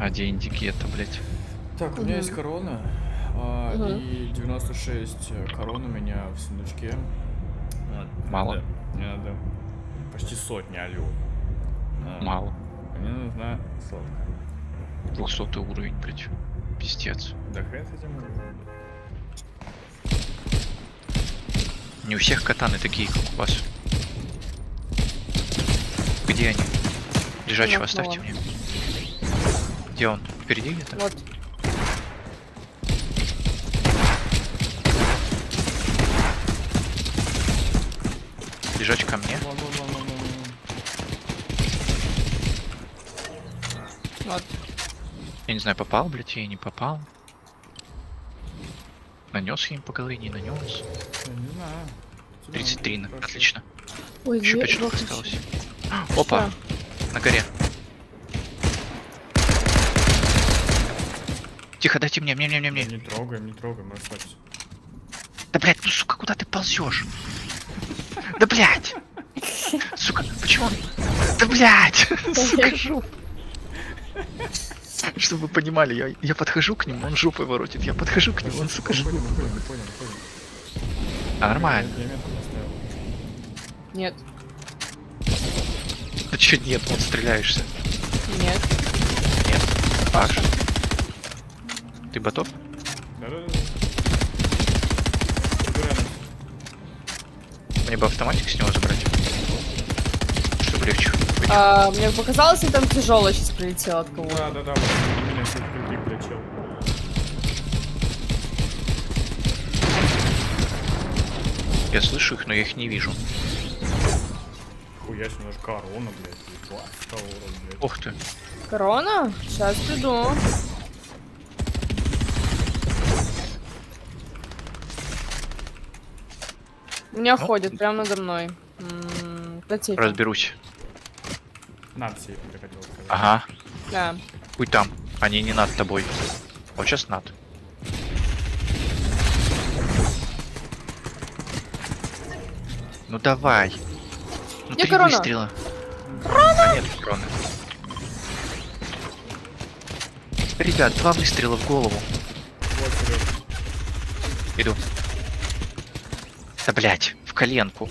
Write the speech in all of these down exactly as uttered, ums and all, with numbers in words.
А, деньги это, блядь. Так, у меня есть корона. А, Угу. И девяносто шесть корон у меня в сундучке. Вот. Мало. Да, мне надо почти сотня, алло. А, Мало. Мне нужна сотка. двухсотый уровень, блядь. Пиздец. Да хрен с этим уровнем. Не у всех катаны такие, как у вас. Где они? Лежачего оставьте мне. Где он? Впереди где-то? Вот. Лежач ко мне. Вон, вон, вон, вон, вон, вон. Вот. Я не знаю, попал, блядь, я не попал. Нанес я им по голове, не нанес. Я не знаю. тридцать три, Хорошо. отлично. Ой, Еще две- пять штук двадцать. осталось. Опа! Что? На горе. Тихо, дайте мне, мне, мне, мне, мне. Не трогаем, не трогаем, расслабься. Да, блядь, ну, сука, куда ты ползешь? Да, блядь! Сука, почему он... Да, блядь! Сука, жопа. Чтобы вы понимали, я, я подхожу к нему, он жопой воротит. Я подхожу к нему, он, сука, жопой. Понял, понял, понял, понял. А, нормально. Я метку поставил. Нет. Да чё нет, вон стреляешься. Нет. Нет. Паш. Ты готов? Да-да-да. Рядом. Мне бы автоматик с него забрать. Чтобы легче. А, мне показалось, что там тяжело сейчас прилетело от кого-то. Да-да-да, вот у меня все прикрик лечил. Я слышу их, но я их не вижу. Хуя себе, у нас корона, блядь, двадцать уровень, блядь. Ух ты. Корона? Сейчас приду. У меня Ну? ходят прямо надо мной. М-м, да тихо. Разберусь. Над сейф, ты хотел сказать. Ага. Да. Будь там. Они не над тобой. Вот сейчас над. Ну давай. Ну Где три корона? выстрела. А нет короны. Ребят, два выстрела в голову. Вот, Серёж. Иду. Да блять, в коленку.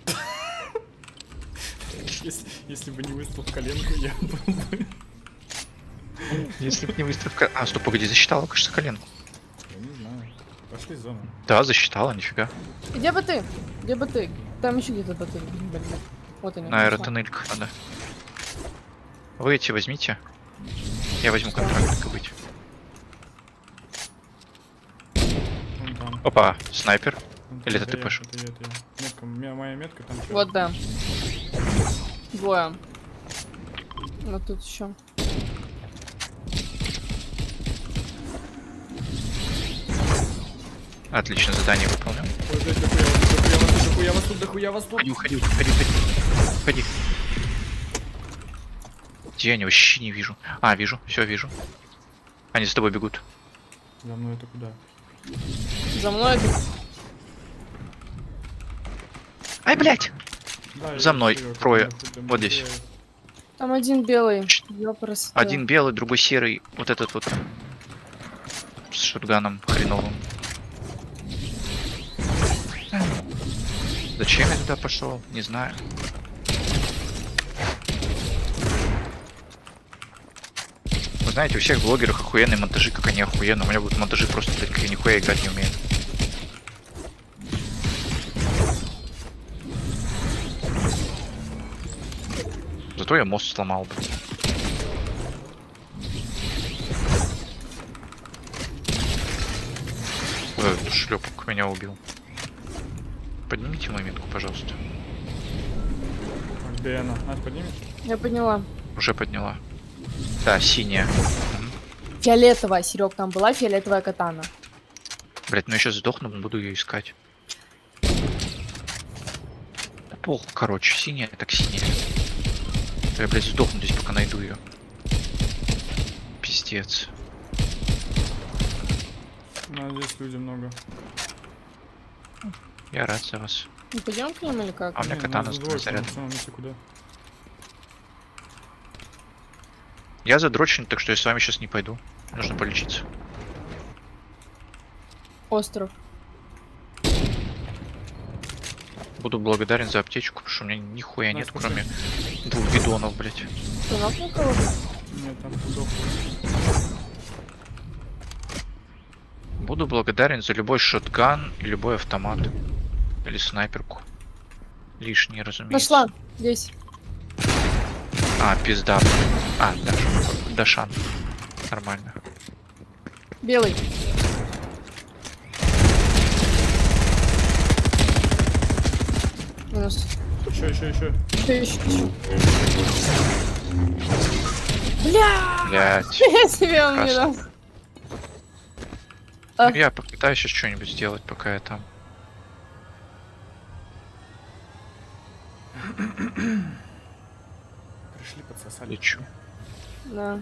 Если, если бы не выстрел в коленку, я был бы... Если бы не выстрел в коленку. А, стоп, погоди, засчитала, кажется, коленку. Я не знаю. Пошли в зону. Да, засчитала, нифига. Где бы ты? Где бы ты? Там еще где-то бы ты. Блин. Вот они. На аэротоннельках надо. Вы эти возьмите. Я возьму контракт, как и быть. Вон там. Опа, снайпер. Вон там. Или это я, ты пошел? Это я, это я. Метка, у меня моя метка там что? Вот, да. Двое. Вот тут еще. Отлично, задание выполнил. Ой, блядь, дохуя вас тут, дохуя вас тут, дохуя вас тут. Ходи, уходи, уходи, уходи. Ходи. Где они? Вообще не вижу. А, вижу, все вижу. Они за тобой бегут. За мной это куда? За мной это... Ай, блядь! Да, За я мной Серёга, трое. я тут домой Вот здесь. теряюсь. Там один белый. Ёпрст. Один белый, другой серый. Вот этот вот. С шотганом хреновым. Зачем я туда пошел? Не знаю. Вы знаете, у всех блогеров охуенные монтажи, как они охуенно. У меня будут монтажи просто, блядь, как я нихуя играть не умею. Зато я мост сломал, блядь. Э, шлепок меня убил. Поднимите мою метку, пожалуйста. Так, где она? Надь, поднимешь? Я поняла. Уже подняла. Да, синяя. Фиолетовая, Серег, там была фиолетовая катана. Блять, ну я сейчас сдохну, буду ее искать. Пол, короче, синяя, так синяя. Я, блядь, сдохну здесь, пока найду ее. Пиздец. Ну, здесь люди много. Я рад за вас. Ну, пойдем к ним или как? А у меня Не, катана нас с двое, зарядом. потому что нам идти куда? Я задрочен, так что я с вами сейчас не пойду. Нужно полечиться. Остров. Буду благодарен за аптечку, потому что у меня нихуя На, нет, спасибо. кроме двух бидонов, блять. Ты нахуй кого-то? Нет, там удобно. Буду благодарен за любой шотган и любой автомат. Или снайперку. Лишние, разумеется. Нашла. Здесь. А, пизда. А, Даш... Дашан. Нормально. Белый. Минус. Еще, еще, еще. Еще, еще, еще. Бля! Блять. Я себе он не Красный. дал. А. Я попытаюсь сейчас что-нибудь сделать, пока я там. Пришли, подсосали. Лечу. Да.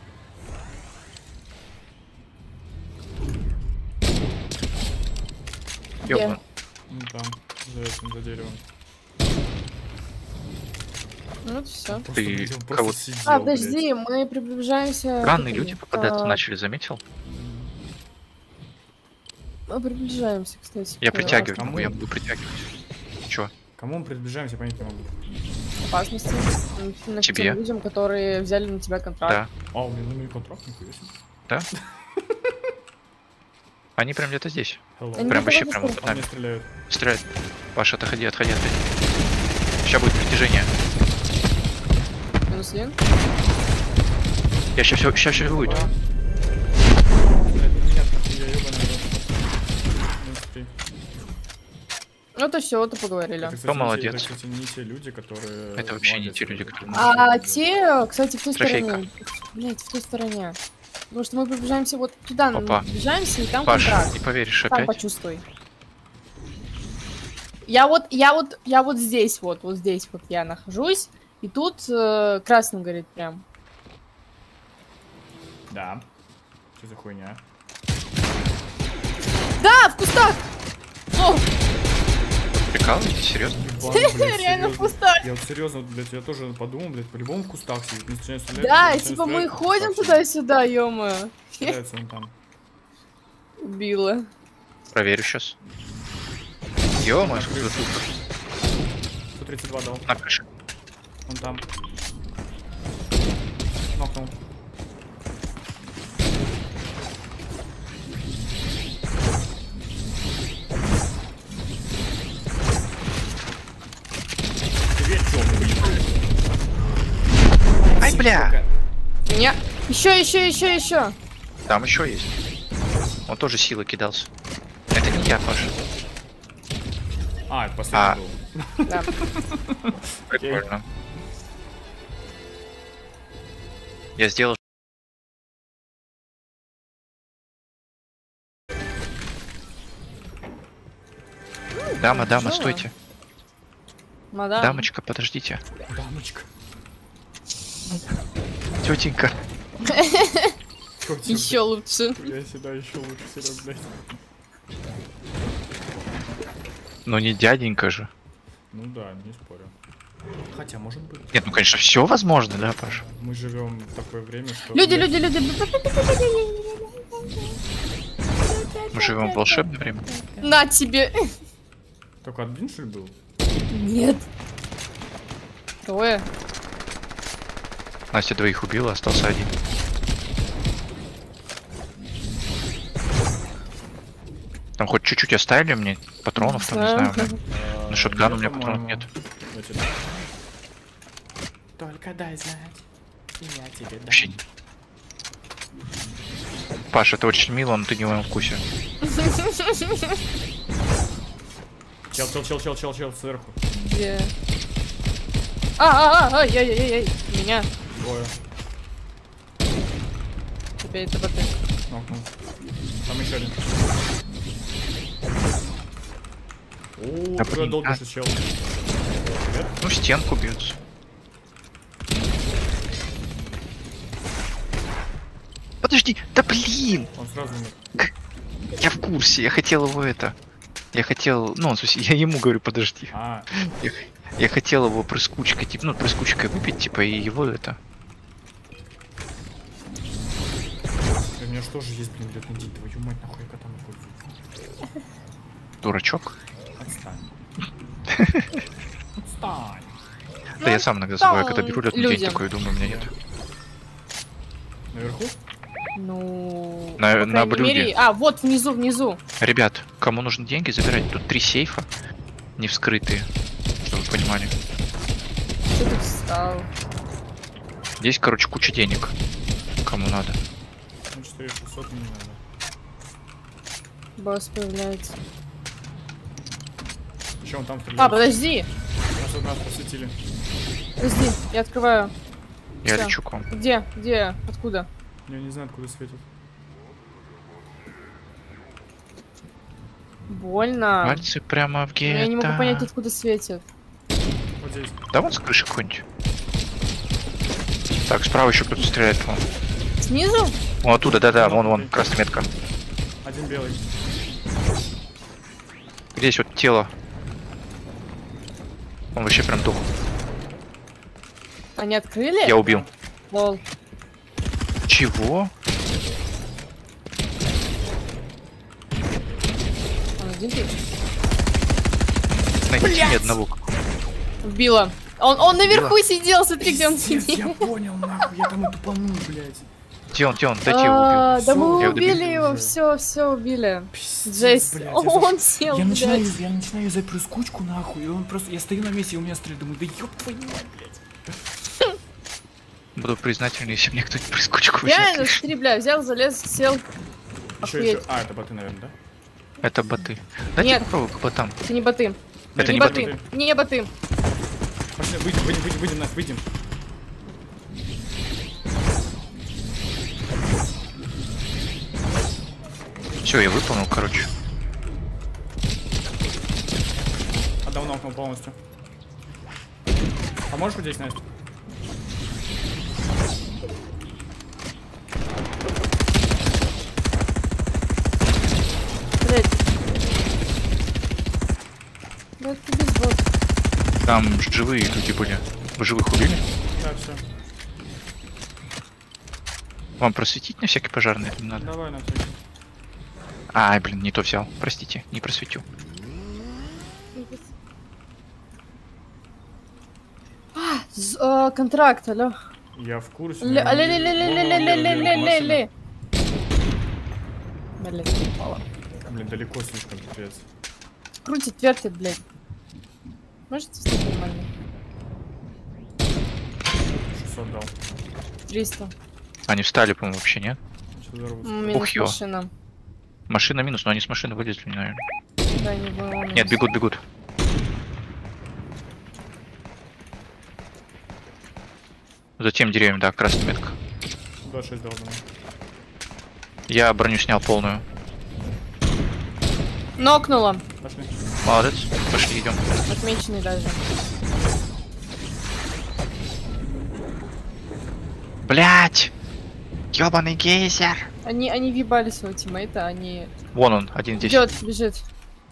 Где? Ёбан. Ну там, за этим, за деревом. Ну вот все. Просто Ты видел, просто кого- сидел, А, блядь. подожди, мы приближаемся. Странные к- люди попадаться а, начали, заметил? Мы приближаемся, кстати. Я к притягиваю, кому? могу, я буду притягивать. Чё? Кому мы приближаемся, понять не могу. опасности. М, к Тебе. тем людям, которые взяли на тебя контракт. Да. А, у меня на меня контракт, нихуя себе. Да? Они прям где-то здесь. Hello. Они Прям где-то вообще возле прям вот стены. под По мне нами. стреляют. Стреляет. Паша, отходи, отходи, отходи. Сейчас будет притяжение. Минус один. Я сейчас все, сейчас все будет. Блядь, ну меня нахуя, ёбаный рот. Минус три. Ну то все, вот и поговорили. Это, кстати, Кто не те- молодец? Это, кстати, не те люди, которые... Это вообще не молодец, те люди, которые- которые- А те, кстати, в той Трофейка. стороне. Блять, в той стороне. Потому что мы приближаемся вот туда, мы Опа. приближаемся, и там Паш, контракт. не поверишь Сам опять. почувствуй. Я вот, я вот, я вот здесь вот, вот здесь вот я нахожусь, и тут э, красным горит прям. Да. Что за хуйня? Да, в кустах! О, Прикалываетесь, серьезно? Ебан, блядь, реально в серьезно. кустах. Я вот серьезно, блядь, я тоже подумал, блядь, по-любому в кустах сидит. Не начинает стрелять, Да, начинает типа мы стрелять, в ходим кустах туда-сюда, ё-моё. сидит. Стреляется он там. Убила. Проверю сейчас. Ё-моё, сколько тут сто тридцать два дал. на крыше. Он там. Нокнул. Тебе чё, хуй? Ай, бля! Меня. Еще, еще, еще, еще. Там еще есть. Он тоже силой кидался. Это не я, Паша. А, это А. последний был. Да. Прикольно. Я сделал. Дама, дама, Чё? стойте. Мадам. Дамочка, подождите. Дамочка. Тетенька. Еще лучше. Я сюда еще лучше, Серег, блядь. Но не дяденька же. Ну да, не спорю. Хотя, может быть. Нет, ну конечно, все возможно, да, Паша? Мы живем в такое время, что... Люди, люди, люди. Мы живем в волшебное время. На тебе. Только один, что ли, был? Нет. Трое. Настя двоих убила, остался один. Там хоть чуть-чуть оставили мне патронов, там, не знаю, бля. А, На шотган у я, меня патронов по-моему, нет. я тебе дам. Только дай знать, и я тебе дам. Вообще не- Паша, это очень мило, но ты не в моем вкусе. Чел, чел, чел, чел, чел, чел, сверху. Где? А, а, а, ай, ай, ай, ай, меня. Двое. Теперь это боты. Нокнул. Там еще один. О, Да ты блин, долбишься, чел. Ну, стенку бьются. Подожди, да блин! Он сразу умер. Я в курсе, я хотел его это... Я хотел... Ну, в смысле, я ему говорю, подожди. А, Я, я хотел его прыскучкой, типа, ну, прыскучкой выпить, типа, и его это... У меня же тоже есть, блин, лётный день. Твою мать, нахуй я котом пользуюсь. Дурачок. Отстань. Отстань. Да я сам иногда забываю, когда беру лётный день такой, и думаю, у меня нет. Наверху? Ну... На- по на крайней блюде. мере- А, вот внизу, внизу. Ребят, кому нужны деньги, забирайте. Тут три сейфа, не вскрытые, чтобы вы понимали. Что ты встал? Здесь, короче, куча денег. Кому надо. Ну, четыре шестьсот мне не надо. Босс появляется. Че он там А, стреляет? подожди! Нас вот нас посветили. Подожди, я открываю. Я Всё. лечу к вам. Где? Где? Откуда? Я не знаю, откуда светит. Больно. Пальцы прямо в Но гетто. я не могу понять, откуда светит. Вот здесь. Да вон с крыши какой-нибудь. Так, справа еще кто-то стреляет, по-моему. Снизу? Вон оттуда, да-да, вон, вон, красная метка. Один белый. Здесь вот тело. Он вообще прям дух. Они открыли? Я убил. Лол. Чего? Он один ты? Найдите Блядь! мне одного. Убила. Он, он наверху сидел, смотри, где он Пиздец, сидел. я понял, нахуй, я там и тупанул, блядь. Где он, где он? Дайте я его убью. А, Да Всё, мы я убили добил его, уже. все, все убили. Пиздец, Жесть. блядь, я Он заш- сел, Я начинаю, блядь. я начинаю юзать прыскучку, нахуй, и он просто... Я стою на месте, и у меня стреляет, думаю, да ёб твою мать, блядь. Буду признателен, если мне кто-нибудь прискучку Реально, возьмет. смотри, бля, взял, залез, сел. Еще, Охуеть. еще. А, это боты, наверное, да? Это боты. Дайте Нет. попробую к ботам. Это не боты. Это не не боты. боты. Не боты. Пошли, выйдем, выйдем, выйдем, выйдем, нас, выйдем. Все, я выполнил, короче. Отдал нокнул полностью. А можешь вот здесь, Настя? Блядь. Да ты без бот. Там живые люди были. Вы живых убили? Да, все. Вам просветить на всякий пожарный или не надо? Давай на всякий. Ай, блин, не то взял. Простите, не просветил. А, з- э, контракт, алло. Я в курсе. Ле- но- ле- ле- ле- ле- ле- ле- ле- ле- ле- ле- ле. Блядь, упала. Блин, далеко слишком, пипец. Крутит, вертит, блядь. Можете встать нормально? шестьсот дал. триста. Они встали, по-моему, вообще, нет? Сейчас взорвутся. М, Минус Ух, ё. машина. Машина минус, но они с машины вылезли, наверное. Да, не было. минус. Нет, бегут, бегут. Затем деревьям, да, красная метка. двадцать шесть дал, думаю. Я броню снял полную. Нокнула. Пошли. Молодец. Пошли, идем. Отмеченный даже. Блять! Ёбаный гейзер! Они, они въебали своего тиммейта, они... Вон он, один здесь. Идет, бежит.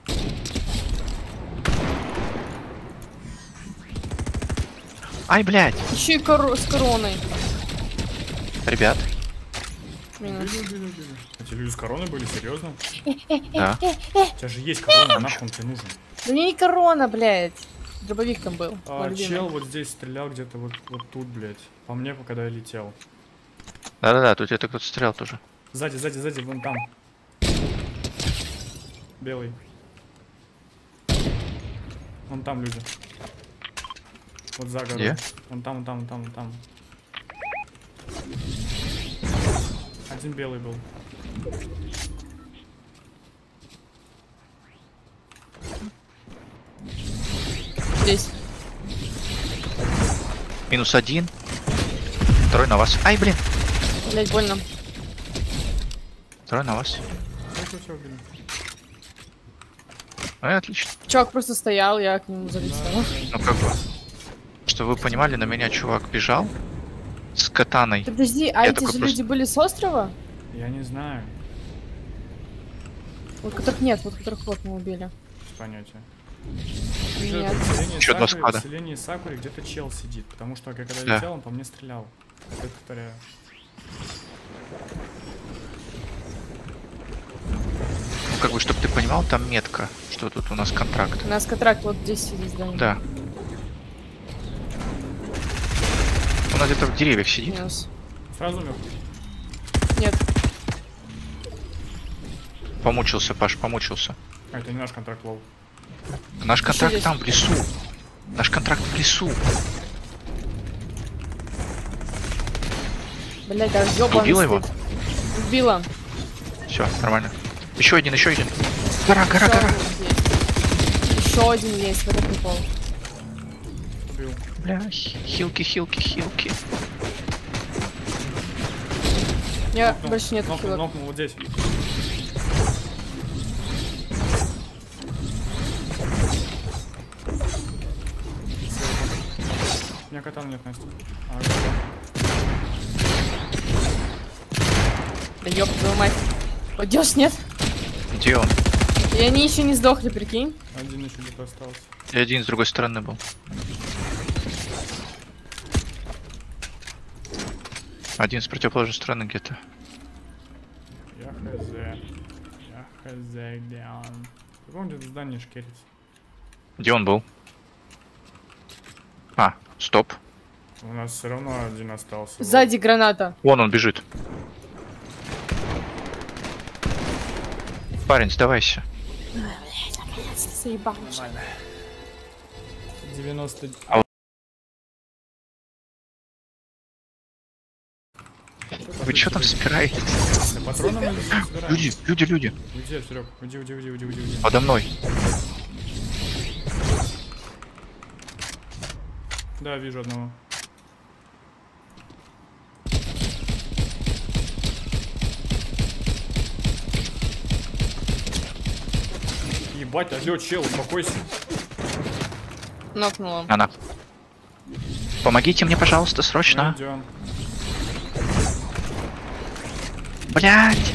Ай, блять! Еще и коро- с короной. Ребят, Минус. Убили, убили, убили. Эти люди с короной были, серьезно? да. У тебя же есть корона, нахуй он тебе нужен. Да мне не корона, блядь. Дробовик там был. А, мой любимый. чел вот здесь стрелял где-то вот, вот тут, блядь. По мне, когда я летел. Да-да-да, тут это кто-то стрелял тоже. Сзади, сзади, сзади, вон там. Белый. Вон там люди. Вот за горой. Где? Вон там, вон там, вон там, вон там. Один белый был. Здесь. Минус один. Второй на вас. Ай, блин. Блядь, больно. Второй на вас. Всё, всё, убили. Ай, отлично. Чувак просто стоял, я к нему залетела. Ну как бы. Чтобы вы понимали, на меня чувак бежал с катаной. Ты подожди, а Я эти такой же просто- люди были с острова? Я не знаю. Вот которых нет, вот которых вот мы убили. Без понятия. Нет. В селении Ещё два Сакури- склада. В селении Сакури где-то чел сидит, потому что я когда Да. летел, он по мне стрелял. Опять повторяю. как бы, чтобы ты понимал, там метка, что тут у нас контракт. У нас контракт вот здесь сидит здание. Да. Он где-то в деревьях сидит. Минус. Сразу умер? Нет. Помучился, Паш, помучился. А, это не наш контракт, лол. Наш контракт здесь? там, в лесу. Наш контракт в лесу. Блять, да ёбаный Убила его? стыд. Убила. Все, нормально. Еще один, еще один. Гора, гора, гора. Еще один есть в этот прикол. Убил. Бля, хи- хилки, хилки, хилки. Я Нокнул, больше нет нокнул, хилок. нокнул вот здесь. У меня кота нет, Настя. А, Да ёб твою мать. Пойдешь, нет? Где он? И они еще не сдохли, прикинь. один еще где-то остался. И один с другой стороны был. Один с противоположной стороны где-то. Я хз. Я хз, где он. В каком где-то здании шкерится? Где он был? А, стоп. У нас все равно один остался. Сзади граната. Вон он бежит. Парень, сдавайся. Заебал. девяносто. Вы что там собираете? Да патроны мы здесь собираем. Люди, люди, люди. Уйди, Серег. Уйди, уйди, уйди, уйди, уйди, уйди. Подо мной. Да, вижу одного. Ебать, алло, чел, успокойся. Нокнула. Она. Помогите мне, пожалуйста, срочно. Идем. Блять.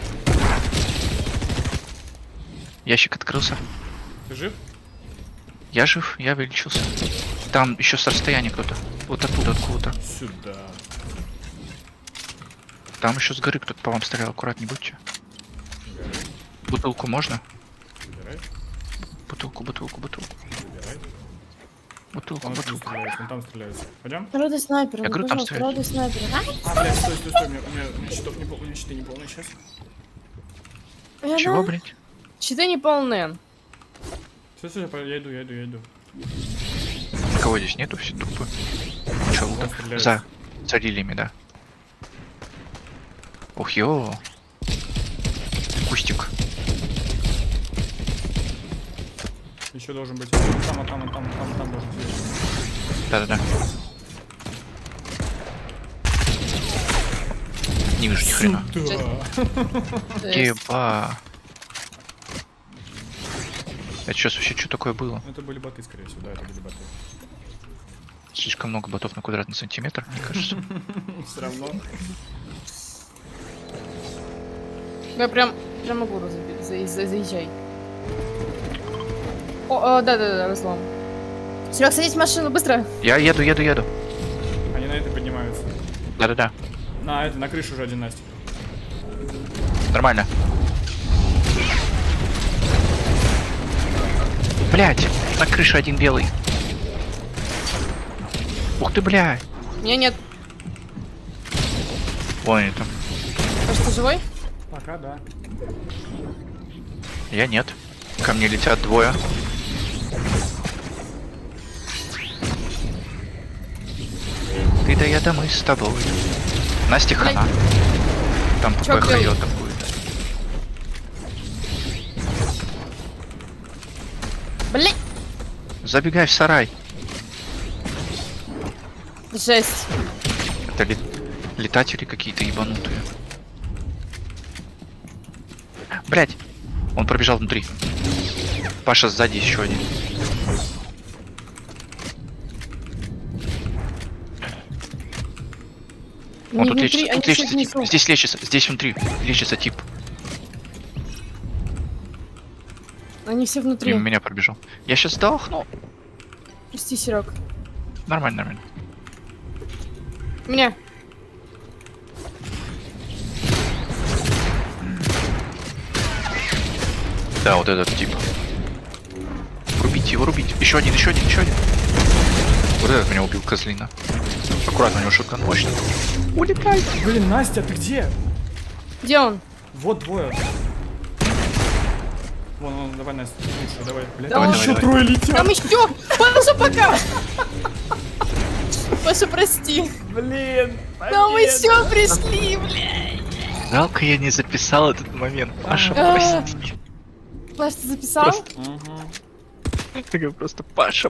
Ящик открылся. Ты жив? Я жив, я вылечился. Там еще с расстояния кто-то. Вот оттуда, откуда-то. Сюда. Там еще с горы кто-то по вам стрелял. Аккуратней будьте. Бутылку можно? Выбирай, Бутылку, бутылку, бутылку. выбирай. Бутылку, Он там бутылку. стреляется, он там стреляется. Пойдем? Роды снайпера, Я ну, говорю, там пожалуйста, стоять. роды снайпера. А, блядь, стой, стой, стой, у меня, у меня, у меня щитов не полные, у меня щиты не полные сейчас. А, Чего, да? блять? Щиты не полные. Все, все, я иду, я иду, я иду. Никого здесь нету, все трупы. Че, Он лута? стреляется. За. За лилиями, да. Ух, ё. Кустик. Еще должен быть. Там, а там, а там, а там, а там должен сидеть. Да-да-да. Не вижу ни хрена. Да. Еба. Это сейчас вообще что такое было? Это были боты, скорее всего, да, это были боты. Слишком много ботов на квадратный сантиметр, мне кажется. Все равно. Я прям, прям могу разби- за- за- заезжай. О, да-да-да, разлом. Серег, садись в машину, быстро. Я еду, еду, еду. Они на это поднимаются. Да-да-да. На, это, на крышу уже один Настя. Нормально. Блять, на крыше один белый. Ух ты, бля. Меня нет. Вон они там. Кажется, ты живой? Пока, да. Я нет. Ко мне летят двое. Ты да я да мы с тобой. Настя хана. Там Чё, ППХ белый? йота будет. Блин. Забегай в сарай. Жесть. Это ли... летатели какие-то ебанутые. Блять, он пробежал внутри. Паша сзади еще один. Он Не тут внутри, лечится, они тут все лечится тип. внизу. Здесь лечится, здесь внутри лечится тип. Они все внутри. Мимо меня пробежал. Я сейчас сдохну. Прости, Серег. Нормально, нормально. Меня. Да, вот этот тип. Рубите его, рубите. Еще один, еще один, еще один. Вот этот меня убил, козлина. Аккуратно, у него шутка мощная. Улетай! Блин, Настя, ты где? Где он? Вот двое. Вон, вон, давай, Настя, лучше, давай. Блядь, Давай, там еще давай, трое летят. Там еще! Паша, пока! Паша, прости. Блин, Да мы все пришли, блядь. Жалко, я не записал этот момент. Паша, А. прости. Паш, ты записал? Просто- Угу. Я говорю, просто Паша.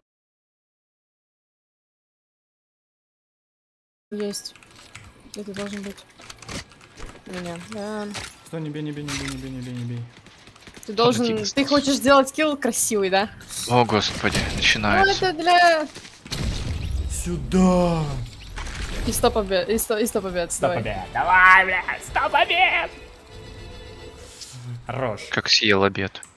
Есть. Это должен быть. Нет, да. Стой, не бей, не бей, не бей, не бей, не бей, не бей. Ты должен... тебе Ты остался. хочешь сделать килл красивый, да? О, господи, Ну, начинается. это для... Сюда! И сто побед, и сто, и сто побед, стой. Давай, блядь, сто побед! Хорош. Как съел обед.